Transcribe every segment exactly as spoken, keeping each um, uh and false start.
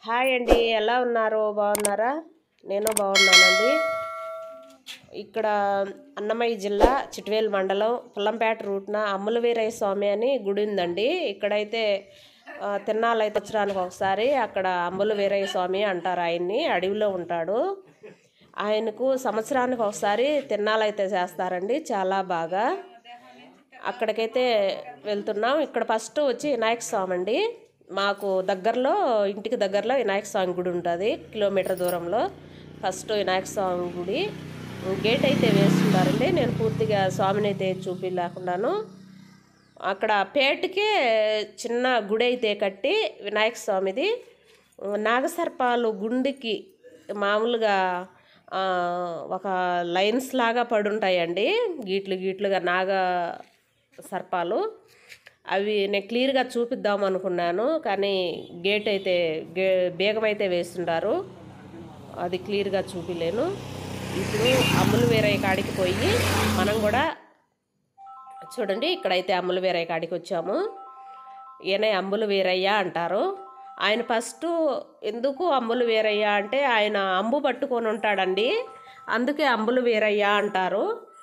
Hi అండి, ఎలా ఉన్నారు? బాగున్నారా? నేను బాగున్నానండి. ఇక్కడ అన్నమయ్య జిల్లా చిట్వేలు మండలం పుల్లంపేట రూట్న అమ్ముల వీరయ్య స్వామి అని గుడి ఉందండి. ఇక్కడైతే తిన్నాలైతే వచ్చడానికి ఒకసారి అక్కడ అమ్ముల వీరయ్య స్వామి అంటారు. ఆయన్ని అడవిలో ఉంటాడు. ఆయనకు సంవత్సరానికి ఒకసారి తిన్నాలైతే చేస్తారండి, చాలా బాగా. అక్కడికైతే వెళ్తున్నాం. ఇక్కడ ఫస్ట్ వచ్చి వినాయక స్వామి అండి. మాకు దగ్గరలో, ఇంటికి దగ్గరలో వినాయక స్వామి గుడి ఉంటుంది, కిలోమీటర్ దూరంలో. ఫస్ట్ వినాయక స్వామి గుడి గేట్ అయితే వేస్తుంటారండి. నేను పూర్తిగా స్వామిని అయితే చూపించలేకుండాను అక్కడ పేటకే చిన్న గుడి అయితే కట్టి వినాయక స్వామిది. నాగసర్పాలు గుండికి మామూలుగా ఒక లైన్స్ లాగా పడుంటాయండి, గీట్లు గీట్లుగా నాగ సర్పాలు. అవి నేను క్లియర్గా చూపిద్దాం అనుకున్నాను, కానీ గేట్ అయితే గే బేగం అయితే వేస్తుంటారు, అది క్లియర్గా చూపిలేను. ఇప్పుడు అమ్ముల వీరయ్య కాడికి పోయి మనం కూడా చూడండి. ఇక్కడైతే అమ్ముల వీరయ్య కాడికి వచ్చాము. ఈయన అమ్ముల వీరయ్య అంటారు. ఆయన ఫస్ట్ ఎందుకు అమ్ముల వీరయ్య అంటే ఆయన అంబు పట్టుకొని ఉంటాడండి, అందుకే అమ్ముల వీరయ్య అంటారు.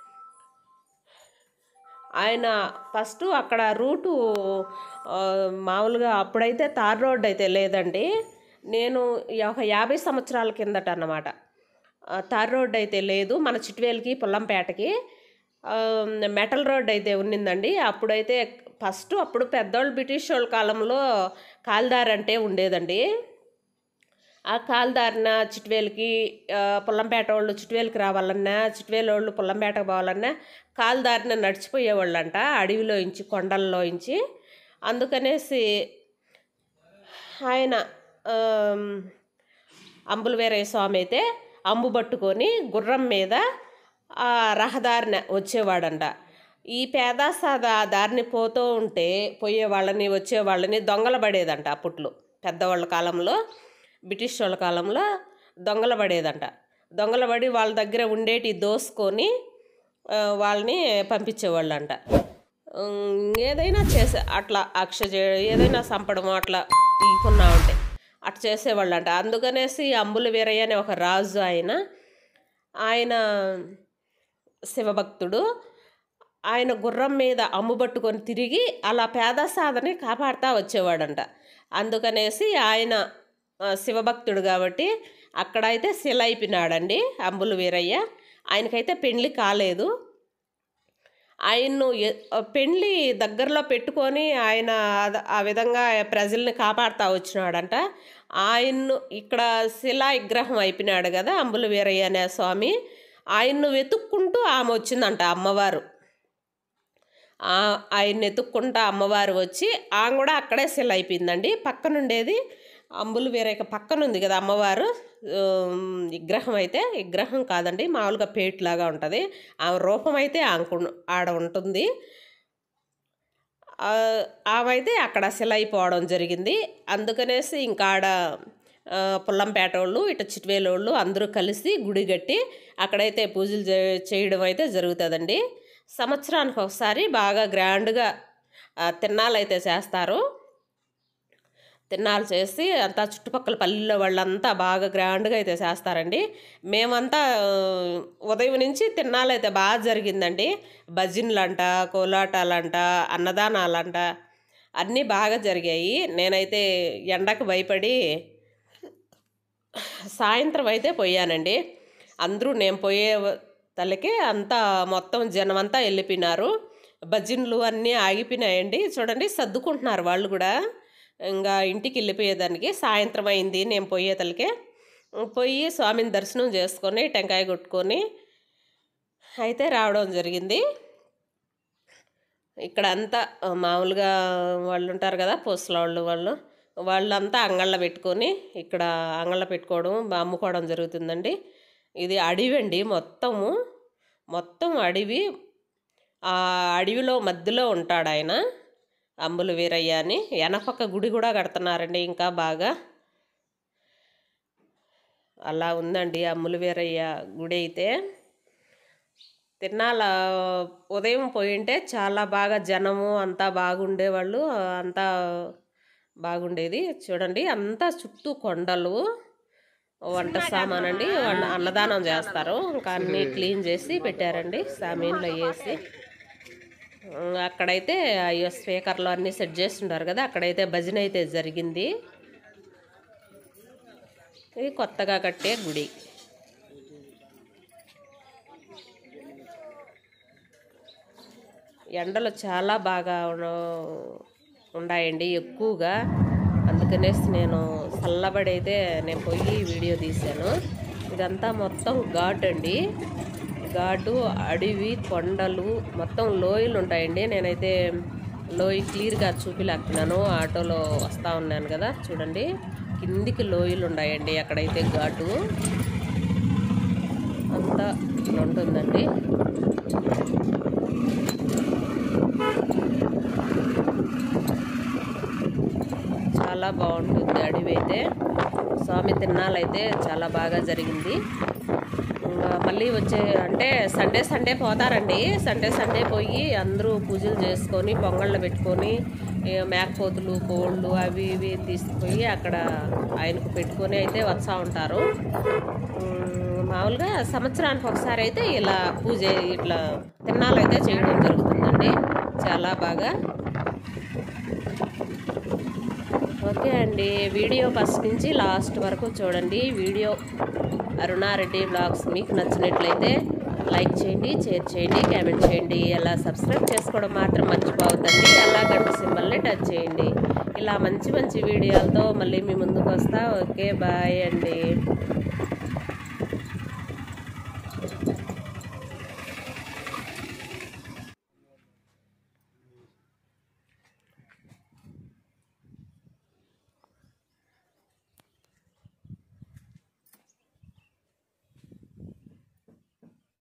ఆయన ఫస్ట్ అక్కడ రూటు మామూలుగా అప్పుడైతే తార్ రోడ్ అయితే లేదండి. నేను ఒక యాభై సంవత్సరాల కిందట అన్నమాట తార్ రోడ్ అయితే లేదు. మన చిట్వేలుకి పుల్లంపేటకి మెటల్ రోడ్ అయితే ఉన్నిందండి. అప్పుడైతే ఫస్ట్ అప్పుడు పెద్దోళ్ళు బ్రిటిష్ వాళ్ళ కాలంలో కాల్దారి అంటే ఉండేదండి. ఆ కాల్దారిన చిట్వేలుకి పుల్లంపేట వాళ్ళు చిట్వేలుకి రావాలన్నా, చిట్వేలు వాళ్ళు పుల్లంపేటకు పోవాలన్నా కాల్దారిన నడిచిపోయేవాళ్ళంట, అడవిలో ఇంచి కొండల్లో ఇంచి. అందుకనేసి ఆయన అమ్ముల వీరయ్య స్వామి అయితే అంబు పట్టుకొని గుర్రం మీద ఆ రహదారిన వచ్చేవాడంట. ఈ పేదాసాద దారిని పోతూ ఉంటే పోయే వాళ్ళని వచ్చే వాళ్ళని దొంగల పడేదంట. అప్పట్లో పెద్దవాళ్ళ కాలంలో, బ్రిటిష్ వాళ్ళ కాలంలో దొంగల పడేదంట. దొంగల పడి వాళ్ళ దగ్గర ఉండేటి దోసుకొని వాళ్ళని పంపించేవాళ్ళంట. ఏదైనా చేసే అట్లా అక్ష ఏదైనా చంపడము అట్లా తీసుకున్నా ఉంటే అట్లా చేసేవాళ్ళంట. అందుకనేసి అమ్ముల వీరయ్య అనే ఒక రాజు, ఆయన ఆయన శివభక్తుడు. ఆయన గుర్రం మీద అమ్ము పట్టుకొని తిరిగి అలా పేదసాదని కాపాడుతూ వచ్చేవాడంట. అందుకనేసి ఆయన శివభక్తుడు కాబట్టి అక్కడైతే శిల అయిపోయినాడండి అమ్ముల వీరయ్య. ఆయనకైతే పెండ్లి కాలేదు. ఆయన్ను పెండ్లి దగ్గరలో పెట్టుకొని ఆయన ఆ విధంగా ప్రజల్ని కాపాడుతూ వచ్చినాడంట. ఆయన్ను ఇక్కడ శిలా విగ్రహం అయిపోయినాడు కదా అమ్ముల వీరయ్య అనే స్వామి. ఆయన్ను వెతుక్కుంటూ ఆమె వచ్చిందంట, అమ్మవారు. ఆయన్ని ఎత్తుక్కుంటా అమ్మవారు వచ్చి ఆమె కూడా అక్కడే శిల అయిపోయిందండి. పక్కనుండేది అమ్ముల వీరయ్య పక్కనుంది కదా అమ్మవారు విగ్రహం. అయితే విగ్రహం కాదండి, మామూలుగా పేట్లాగా ఉంటుంది. ఆమె రూపం అయితే ఆమెకు ఆడ ఉంటుంది. ఆమె అయితే అక్కడ శిల అయిపోవడం జరిగింది. అందుకనేసి ఇంకా ఆడ పుల్లంపేట వాళ్ళు ఇటు చిట్వేలు వాళ్ళు అందరూ కలిసి గుడి కట్టి అక్కడైతే పూజలు చేయడం అయితే జరుగుతుందండి. సంవత్సరానికి ఒకసారి బాగా గ్రాండ్గా తిన్నాలు అయితే చేస్తారు. తిన్నాలు చేసి అంతా చుట్టుపక్కల పల్లెల్లో వాళ్ళంతా బాగా గ్రాండ్గా అయితే చేస్తారండి. మేమంతా ఉదయం నుంచి తిన్నాలు అయితే బాగా జరిగిందండి. భజనలంట, కోలాటాలంట, అన్నదానాలంట అన్నీ బాగా జరిగాయి. నేనైతే ఎండకు భయపడి సాయంత్రం అయితే పోయానండి. అందరూ నేను పోయే తలకి అంతా మొత్తం జనం అంతా వెళ్ళిపోయినారు. భజనలు అన్నీ ఆగిపోయినాయండి. చూడండి, సర్దుకుంటున్నారు వాళ్ళు కూడా ఇంకా ఇంటికి వెళ్ళిపోయేదానికి. సాయంత్రం అయింది నేను పోయే తలకే. పోయి స్వామిని దర్శనం చేసుకొని టెంకాయ కొట్టుకొని అయితే రావడం జరిగింది. ఇక్కడ అంతా మామూలుగా వాళ్ళు ఉంటారు కదా పూసల వాళ్ళు, వాళ్ళు వాళ్ళంతా అంగళ్ళ పెట్టుకొని ఇక్కడ అంగళ్ళ పెట్టుకోవడం అమ్ముకోవడం జరుగుతుందండి. ఇది అడవి అండి, మొత్తము మొత్తం అడవి. ఆ అడవిలో మధ్యలో ఉంటాడు ఆయన అమ్ముల వీరయ్య అని. వెనపక్క గుడి కూడా కడుతున్నారండి, ఇంకా బాగా అలా ఉందండి అమ్ముల వీరయ్య గుడి అయితే. తిన్నాల ఉదయం పోయింటే చాలా బాగా జనము అంతా బాగుండేవాళ్ళు. అంతా బాగుండేది. చూడండి అంతా చుట్టూ కొండలు, వంట సామాన్ అండి. అన్నదానం చేస్తారు, ఇంకా అన్నీ క్లీన్ చేసి పెట్టారండి సామీన్లో వేసి. అక్కడైతే అయ్యో స్పీకర్లు అన్నీ సెట్ చేస్తుంటారు కదా, అక్కడైతే భజన అయితే జరిగింది. ఇది కొత్తగా కట్టే గుడి. ఎండలు చాలా బాగా ఉన్నాయండి ఎక్కువగా, అందుకనేసి నేను చల్లబడి అయితే నేను పోయి వీడియో తీశాను. ఇదంతా మొత్తం ఘాట్ అండి, ఘాటు, అడవి, కొండలు, మొత్తం లోయలు ఉంటాయండి. నేనైతే లోయ క్లియర్గా చూపిలేకున్నాను, ఆటోలో వస్తూ ఉన్నాను కదా. చూడండి కిందికి లోయలు ఉన్నాయండి, అక్కడైతే ఘాటు అంతా ఉంటుందండి. చాలా బాగుంటుంది అడవి అయితే. స్వామి తిరునాళ్ళైతే చాలా బాగా జరిగింది. మళ్ళీ వచ్చే అంటే సండే సండే పోతారండి. సండే సండే పోయి అందరూ పూజలు చేసుకొని పొంగళ్ళు పెట్టుకొని మేకపోతులు, కోళ్ళు అవి ఇవి తీసుకుపోయి అక్కడ ఆయనకు పెట్టుకొని అయితే వస్తూ ఉంటారు. మామూలుగా సంవత్సరానికి ఒకసారి అయితే ఇలా పూజ ఇట్లా తిరునాళ్ళు అయితే చేయడం జరుగుతుందండి, చాలా బాగా. ఓకే అండి, వీడియో ఫస్ట్ నుంచి లాస్ట్ వరకు చూడండి. వీడియో అరుణారెడ్డి బ్లాగ్స్ మీకు నచ్చినట్లయితే లైక్ చేయండి, షేర్ చేయండి, కామెంట్ చేయండి. అలా సబ్స్క్రైబ్ చేసుకోవడం మాత్రం మర్చిపోవద్దండి. అలా గంట సింబల్ని టచ్ చేయండి. ఇలా మంచి మంచి వీడియోలతో మళ్ళీ మీ ముందుకు వస్తా. ఓకే బాయ్ అండి.